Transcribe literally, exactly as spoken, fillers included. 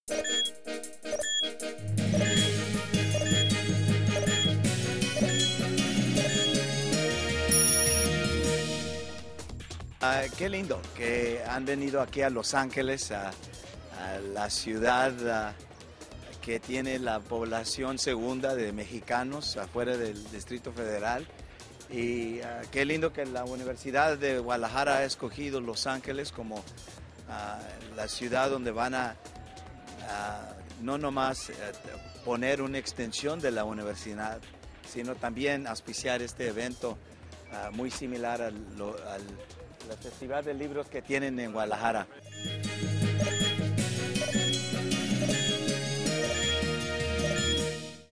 Ah, qué lindo que han venido aquí a Los Ángeles, a, a la ciudad ah, que tiene la población segunda de mexicanos afuera del Distrito Federal. Y ah, qué lindo que la Universidad de Guadalajara ha escogido Los Ángeles como ah, la ciudad donde van a ah, no nomás eh, poner una extensión de la universidad, sino también auspiciar este evento ah, muy similar al, lo- al al Festival de Libros que tienen en Guadalajara.